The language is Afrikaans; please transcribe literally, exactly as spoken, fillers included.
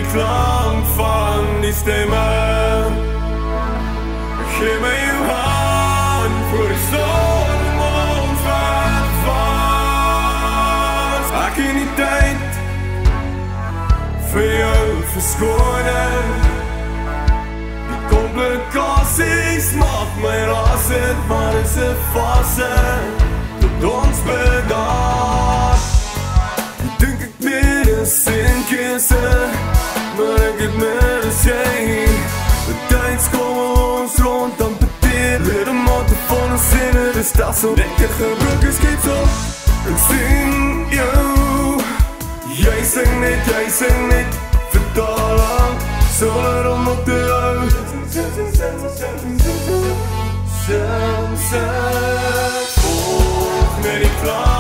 klank van die stemme. Geef my jou hand voor die son om ons weg vas. Ek het nie tyd vir jou verskoning. Die komplikasies maak my rasend, maar is 'n fase tot ons bedaar. Dink ek meer as een keuse, maar ek het meer as jy. Betyds kom ons rond, amputeer ledemate van ons sinne. Die stelsel net 'n gebroke skepsel. Ek sien jou, jy sing net, jy sing net vertaal lang, sonder om op te hou. Sing, sing, volg met die klank